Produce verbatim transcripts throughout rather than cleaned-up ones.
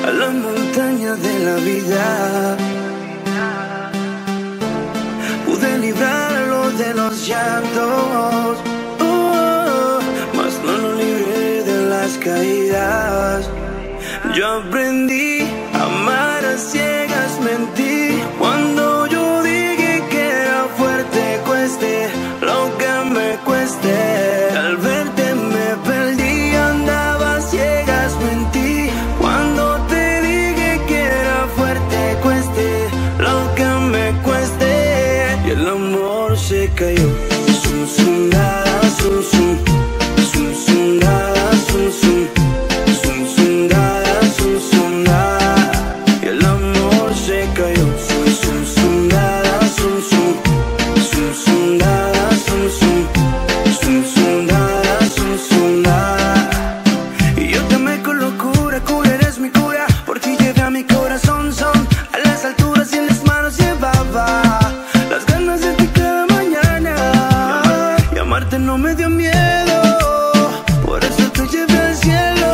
a la montaña de la vida. Pude librarlo de los llantos, oh, mas no lo libré de las caídas. Yo aprendí a amar a ciegas, mentí cuando yo dije que era fuerte, cueste lo que me cueste. Al verte me perdí, andaba a ciegas, mentí cuando te dije que era fuerte, cueste lo que me cueste. Y el amor se cayó. Zum, zum, da, zum, zum. Zum, zum, da, zum, zum. Zum, zum, da, zum, zum, da. Y el amor se cayó. Zum, zum, zum, da, zum, zum. Zum, zum, da, zum, zum. Zum, zum, da, zum, zum, da. Y yo te amé con locura, cura, eres mi cura. Por ti llevé a mi corazón, son a las alturas y en las manos llevaba las ganas de ti cada mañana. Y amarte no me dio miedo, por eso te llevé al cielo.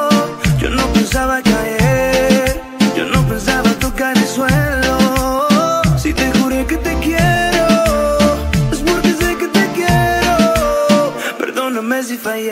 Yo no pensaba caer, yo no pensaba tocar el suelo. Si te juré que te quiero, es porque sé que te quiero. Perdóname si fallé,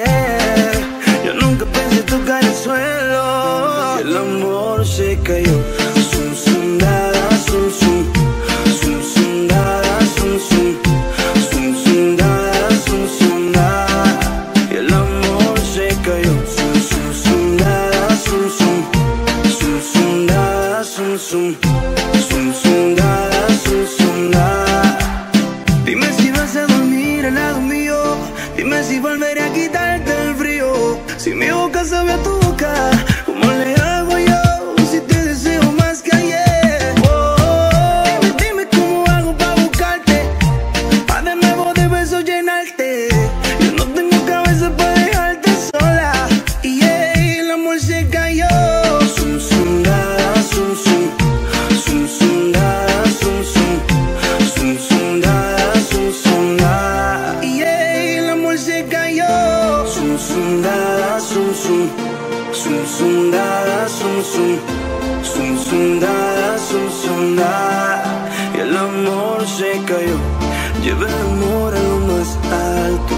yo nunca pensé tocar el suelo. Y el amor se cayó. Zum, zum, da, zum, zum. Zum, zum, da, zum, zum. Zum, zum, da, zum, zum, da. Y el amor se cayó. Zum, zum, zum, da, zum, zum. Zum, zum, da, zum, zum. Zum, zum, da, zum, zum, da. Dime si vas a dormir al lado mío, dime si volveré a quitarte el frío. Si mi boca sabe a tu boca, ¿cómo le hago yo si te deseo más que ayer? Oh, oh, dime, dime cómo hago para buscarte, para de nuevo de besos llenarte. Yo no tengo cabeza para dejarte sola. Y yeah, el amor se cayó. Zum, zum, da, zum, zum. Zum, zum, da, zum, zum. Zum, zum, da, zum, zum, da. Y yeah, el amor se cayó. Zum, zum, da, zum, zum. Zum, zum, da, zum, zum. Zum, zum, da, zum, zum, da. Y el amor se cayó. Lleva el amor a lo más alto,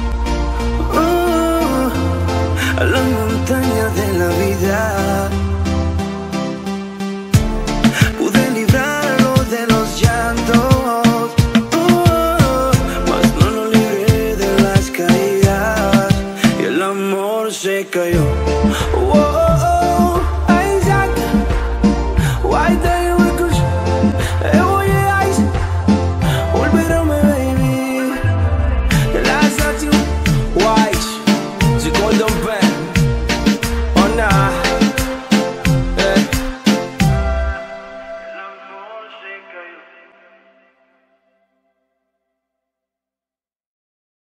oh, a la montaña de la vida. Pude librarlo de los llantos, oh, mas no lo libré de las caídas. Y el amor se cayó.